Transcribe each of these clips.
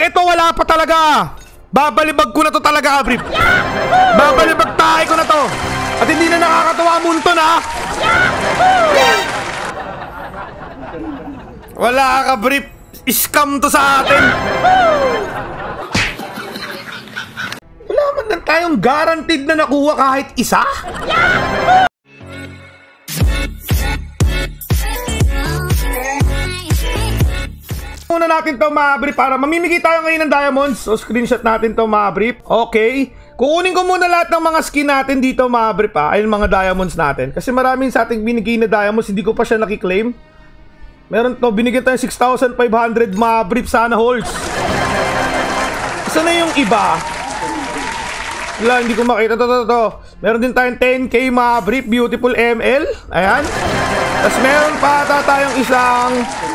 ito wala pa talaga. Babalibag ko na to talaga, Abrip. Babalibag tayo ko na to. At hindi na nakakatawa Moonton, ha. Wala ka, Abrip. Scam to sa atin. Wala man lang tayong guaranteed na nakuha kahit isa. Muna natin to mga brief para mamimigay tayo ngayon ng diamonds. So screenshot natin to mga brief. Okay. Kukunin ko muna lahat ng mga skin natin dito mga brief, ha. Ayun mga diamonds natin. Kasi maraming sa ating binigay na diamonds, hindi ko pa siya nakiklaim. Meron to, binigyan tayo 6,500 mga brief sana holds. Isa na yung iba. Wala, hindi ko makita. To. Meron din tayong 10k mga brief, beautiful ML. Ayan. Tapos meron pa ata tayong isang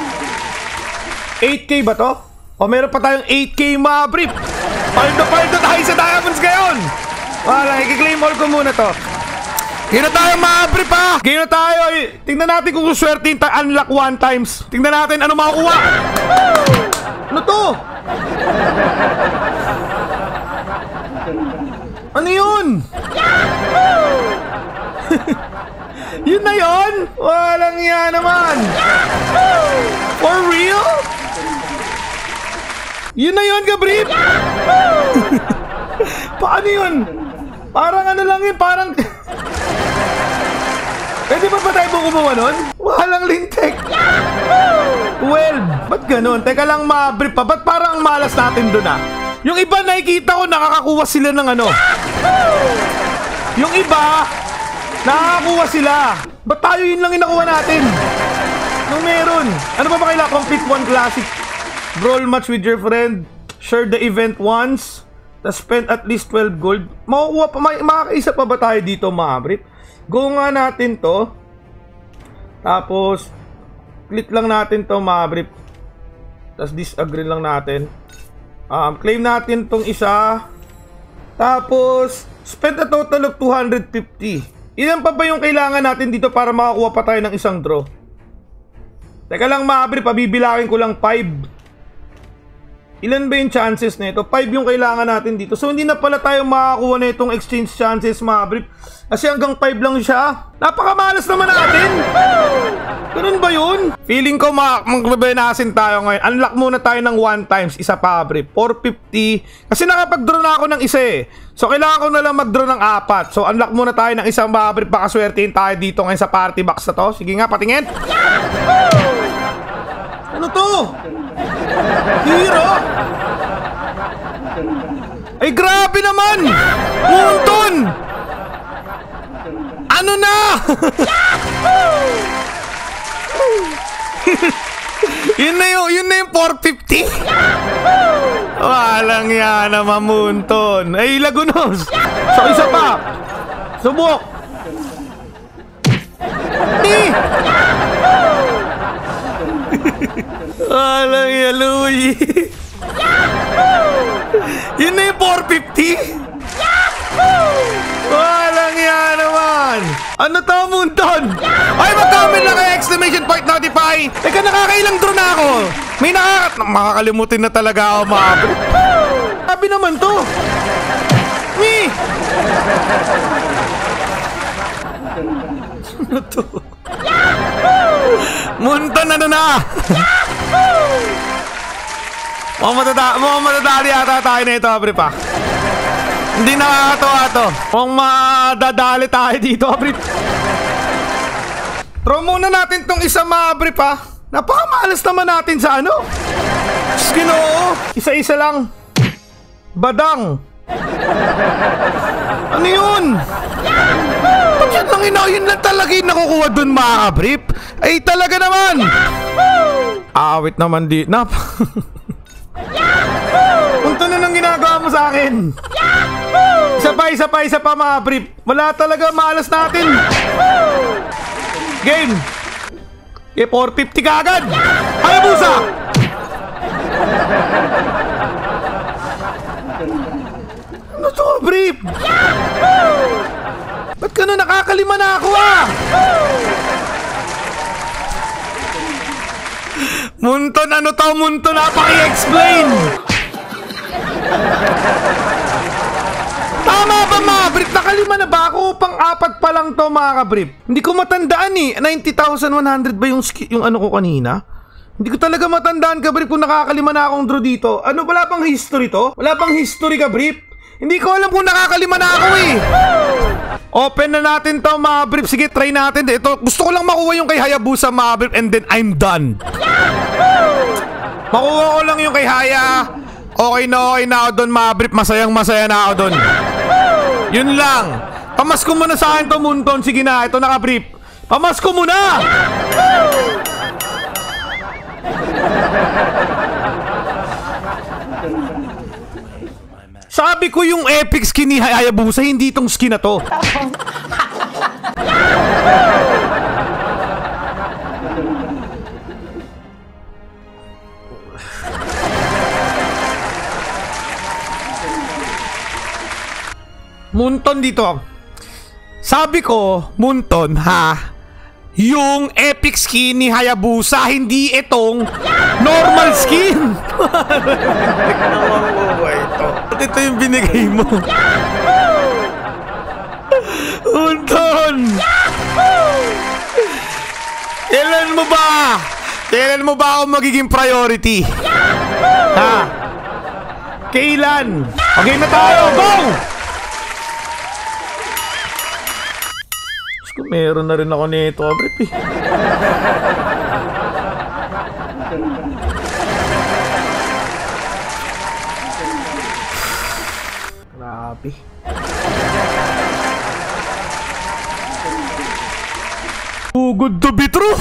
8k ba to? O meron pa tayong 8k mga brief. Paldo tayo sa diamonds ngayon. Wala, i-claim all ko muna to. Game na tayo mga brief, ha. Game na tayo. Tingnan natin kung suswertein tayo. Unlock 1 times. Tingnan natin ano makukuha. Ano to? Ano yun? Yun na yun? Walang yan naman. For real? Yun na yun, Gabriel. Paano yun? Parang ano lang yun, parang pwede ba tayo bumubuha nun? Walang lintek. 12. Ba't ganun? Teka lang ma-brief pa. Ba't parang malas natin dun, ah? Yung iba nakikita ko nakakakuha sila ng ano. Yung iba nakakakuha sila. Ba't tayo yun lang inakuha natin? Nung meron. Ano ba kailangan? Complete 1 classic brawl match with your friend. Share the event once. Tapos spend at least 12 gold. Makukuha pa, makakaisa pa ba tayo dito mga brief? Go nga natin to. Tapos click lang natin to mga brief. Tapos disagree lang natin. Claim natin tong isa. Tapos spend a total of 250. Ilan pa ba yung kailangan natin dito para makakuha pa tayo ng isang draw? Teka lang mga brief, pabibilangin ko lang 5. Ilan ba yung chances na ito? 5 yung kailangan natin dito. So hindi na pala tayo makakuha na itong exchange chances mga brief. Kasi hanggang 5 lang siya. Napakamalas naman natin. Ganun ba yun? Feeling ko magbebenasin tayo ngayon. Unlock muna tayo ng 1 times. Isa pa brief. 450. Kasi nakapag-draw na ako ng isa eh. So kailangan ko na lang mag-draw ng 4. So unlock muna tayo ng isang mga brief. Baka swertein tayo dito ngayon sa party box na to. Sige nga, patingin. Ano to? Hero? Ay grabe naman! Moonton! Ano na? Yun na yung 450? Walang yan naman Moonton. Ay lagunos. So isa pa. Subok. Walang yan Louie. Yun na yung 450? Walang yan naman. Ano to Moonton? Ay mag-comment lang kayo exclamation point notify. Teka nakakailang draw na ako. May makakalimutin na talaga ako mga sabi naman to. Ano to? Moonton ano na? Mukhang matadali ata tayo na ito, Abrip, ha? Hindi nakakatawa to. Mukhang madadali tayo dito, Abrip. Throw muna natin tong isa, Abrip, ha? Napakamalas naman natin sa ano? Ginoo. Isa-isa lang. Badang. Ano yun? Ba't yun lang yun lang talaga yung nakukuha dun mga Abrip? Ay talaga naman. Awit naman di. Punto na nang ginagawa mo sa akin. Isa pa mga brief. Wala talaga, malas natin. Game. 450 ka agad. Hayabusa. Ano to brief? Ba't ka na nakakalima na ako Moonton, ano to Moonton? Napaki-explain. lang to mga kabrip. Hindi ko matandaan eh. 90,100 ba yung ano ko kanina? Hindi ko talaga matandaan kabrip kung nakakalima na akong draw dito. Ano, wala bang history to? Wala bang history kabrip? Hindi ko alam kung nakakalima na ako eh. Open na natin to mga kabrip. Sige, try natin. Ito, gusto ko lang makuha yung kay Hayabusa mga kabrip and then I'm done. Makuha ko lang yung kay Haya. Okay na ako doon mga kabrip. Masayang masaya na ako doon. Yun lang. Pamasko mo na sa akin to Moonton. Sige na, ito na kabrip. Pamasko mo na! Sabi ko yung epic skin ni Hayabusa, hindi itong skin na to. Moonton dito. Sabi ko, Moonton, ha? Yung epic skin ni Hayabusa, hindi itong normal skin. Ito yung binigay mo. Moonton! Kailan mo ba ako magiging priority? Ha? Kailan? Okay na tayo, go! Meron na rin ako nito, kabrip eh. Grabe. Too good to be true.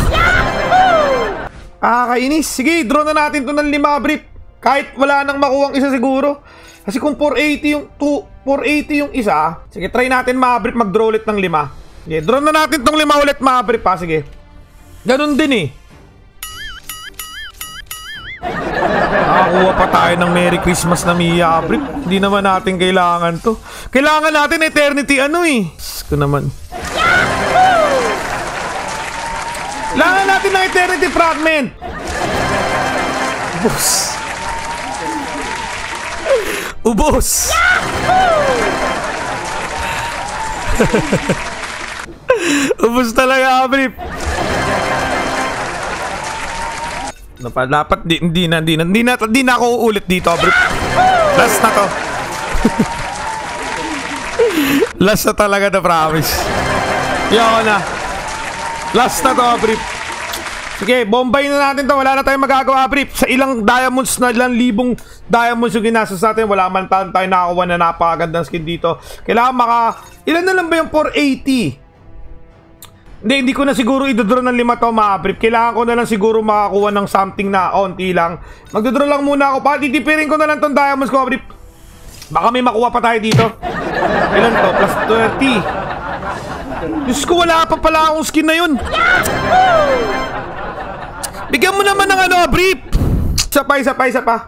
Kainis. Sige, draw na natin to ng 5, kabrip. Kahit wala nang makuha ang isa siguro. Kasi kung 480 yung 480 yung isa. Sige, try natin mga kabrip mag-draw ulit ng 5. Okay, draw na natin tong 5 ulit mga kabrip ha. Sige. Ganun din eh. Nakakuha pa tayo ng Merry Christmas na Mia kabrip. Hindi naman natin kailangan to. Kailangan natin eternity ano eh. Ko naman. Kailangan natin ng eternity fragment. Ubus. Ubus. Ubus talaga, kabrip. Dapat hindi na ako uulit dito, kabrip. Last na to. Last na talaga na promise. Yoko na. Last na to, kabrip. Sige, bombay na natin to. Wala na tayong magagawa, kabrip. Sa ilang diamonds na ilang libong diamonds yung ginastos natin, wala man tayo nakakuha na napakagandang skin dito. Kailangan ilan na lang ba yung 480? Hindi ko na siguro idodraw ng 5 to mga kabrip. Kailangan ko na lang siguro makakuha ng something na onti lang. Magdodraw lang muna ako. Titipirin ko na lang tong diamonds ko, kabrip. Baka may makuha pa tayo dito. Ilan to? Plus 30. Diyos ko, wala pa pala akong skin na yun. Bigyan mo naman ng ano, kabrip. Isa pa.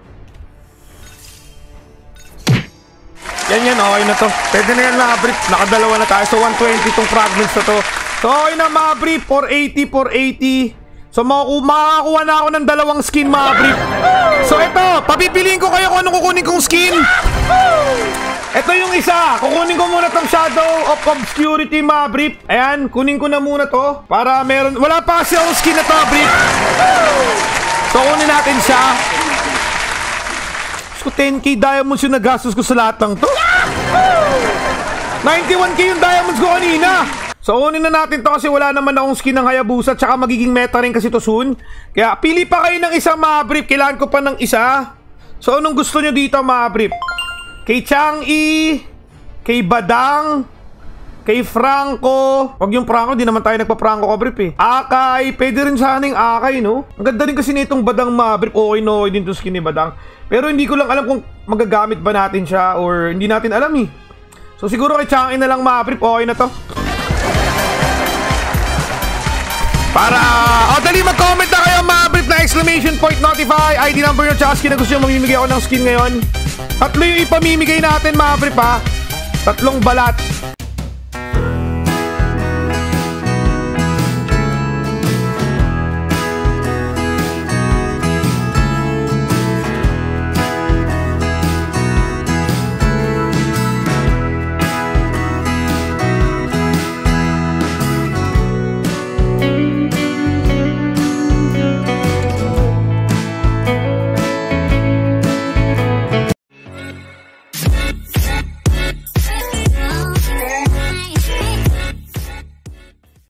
Yan, okay na to. Pwede na yan mga kabrip. Nakadalawa na tayo. So 120 tong fragments na to. So okay na mga kabrip. 480. So makakakuha na ako ng 2 skin mga kabrip. So ito, papipiliin ko kayo kung anong kukunin kong skin. Ito yung isa. Kukunin ko muna tong Shadow of Obscurity mga kabrip. Ayan, kunin ko na muna to. Para meron. Wala pa kasi akong skin na to kabrip. So kunin natin siya. 10k diamonds yung nagastos ko sa lahat ng to. 91k yung diamonds ko kanina. So unin na natin to kasi wala naman akong skin ng Hayabusa. Tsaka magiging meta rin kasi to soon. Kaya pili pa kayo ng isa mga kabrip. Kailangan ko pa ng isa. So anong gusto nyo dito mga kabrip? Kay Chang'e, kay Badang, kay Franco. Wag yung Franco, di naman tayo nagpa-Franco kabrip eh. Akay, pwede rin sana yung Akay no. Ang ganda rin kasi nitong Badang mga kabrip. Okay no, din to skin ni Badang. Pero hindi ko lang alam kung magagamit ba natin siya or hindi natin alam eh. So siguro kay Chang'e na lang mga kabrip. Okay na to. Para, dali mag-comment na kayo mga kabrip na exclamation point notify, ID number nyo, tsaka skin na gusto nyo mamimigay ako ng skin ngayon. 3 yung ipamimigay natin mga kabrip ha. 3 balat.